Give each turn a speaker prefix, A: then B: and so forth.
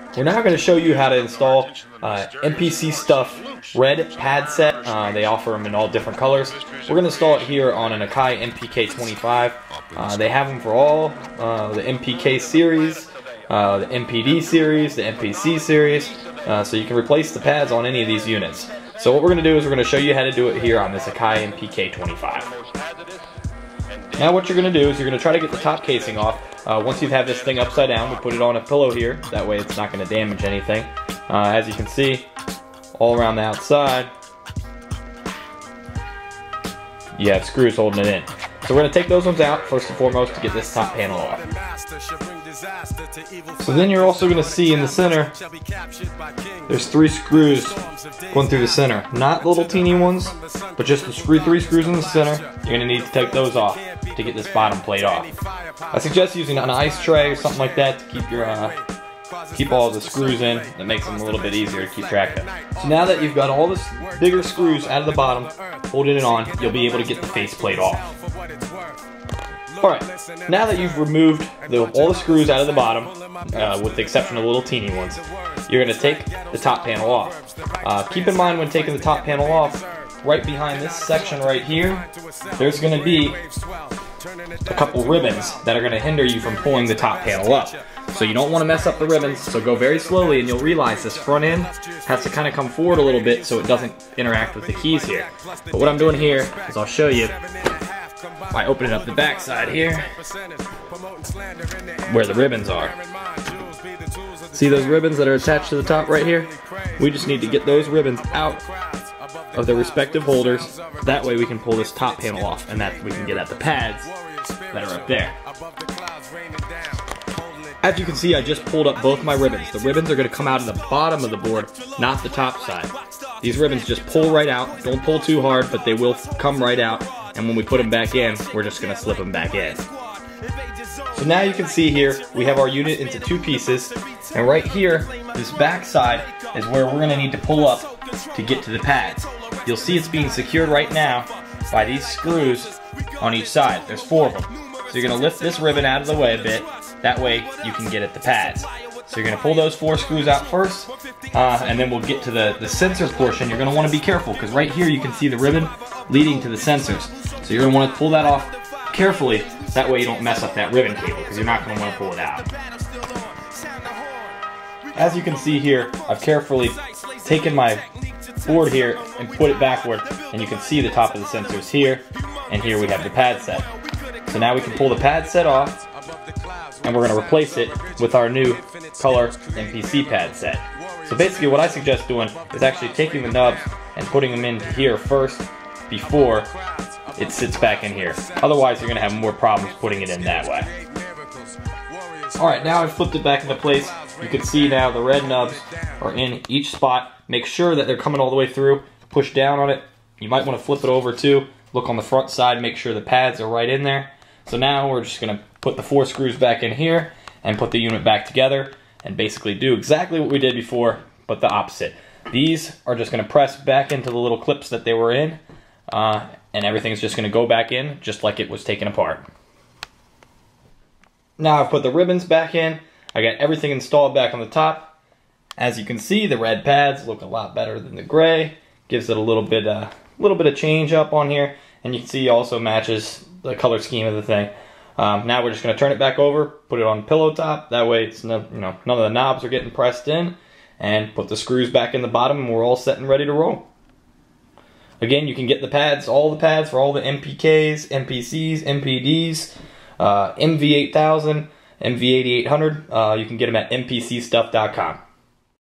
A: We're now going to show you how to install MPCstuff red pad set. They offer them in all different colors. We're going to install it here on an Akai MPK 25. They have them for all the MPK series, the MPD series, the MPC series, so you can replace the pads on any of these units. So what we're going to do is we're going to show you how to do it here on this Akai MPK 25. Now what you're going to do is you're going to try to get the top casing off. Once you have this thing upside down, we put it on a pillow here. That way it's not going to damage anything. As you can see, all around the outside, you have screws holding it in. So we're going to take those ones out first and foremost to get this top panel off. So then you're also going to see in the center, there's 3 screws going through the center. Not little teeny ones, but just the 3 screws in the center. You're going to need to take those off to get this bottom plate off. I suggest using an ice tray or something like that to keep all the screws in. That makes them a little bit easier to keep track of. So now that you've got all the bigger screws out of the bottom, holding it on, you'll be able to get the face plate off. Alright, now that you've removed all the screws out of the bottom, with the exception of the little teeny ones, you're going to take the top panel off. Keep in mind when taking the top panel off, right behind this section right here, there's going to be a couple ribbons that are going to hinder you from pulling the top panel up. So you don't want to mess up the ribbons, so go very slowly, and you'll realize this front end has to kind of come forward a little bit so it doesn't interact with the keys here. But what I'm doing here is I'll show you by opening up the back side here where the ribbons are. See those ribbons that are attached to the top right here? We just need to get those ribbons out of their respective holders. That way we can pull this top panel off, and that we can get at the pads that are up there. As you can see, I just pulled up both my ribbons. The ribbons are going to come out of the bottom of the board, not the top side. These ribbons just pull right out. Don't pull too hard, but they will come right out. And when we put them back in, we're just going to slip them back in. So now you can see here, we have our unit into 2 pieces. And right here, this back side is where we're going to need to pull up to get to the pads. You'll see it's being secured right now by these screws on each side. There's 4 of them. So you're going to lift this ribbon out of the way a bit. That way you can get at the pads. So you're going to pull those 4 screws out first, and then we'll get to the sensor portion. You're going to want to be careful because right here you can see the ribbon leading to the sensors. So you're going to want to pull that off carefully. That way you don't mess up that ribbon cable because you're not going to want to pull it out. As you can see here, I've carefully taken my board here and put it backward, and you can see the top of the sensors here, and here we have the pad set. So now we can pull the pad set off, and we're going to replace it with our new color MPC pad set. So basically what I suggest doing is actually taking the nubs and putting them into here first before it sits back in here. Otherwise you're going to have more problems putting it in that way. Alright, now I've flipped it back into place. You can see now the red nubs are in each spot. Make sure that they're coming all the way through. Push down on it. You might want to flip it over too. Look on the front side, make sure the pads are right in there. So now we're just going to put the 4 screws back in here and put the unit back together and basically do exactly what we did before, but the opposite. These are just going to press back into the little clips that they were in, and everything's just going to go back in just like it was taken apart. Now I've put the ribbons back in. I got everything installed back on the top. As you can see, the red pads look a lot better than the gray. Gives it a little bit of change up on here, and you can see also matches the color scheme of the thing. Now we're just going to turn it back over, put it on pillow top. That way it's none of the knobs are getting pressed in, and put the screws back in the bottom, and we're all set and ready to roll. Again, you can get the pads, all the pads for all the MPKs, MPCs, MPDs, MV8000, MV8800. You can get them at MPCstuff.com.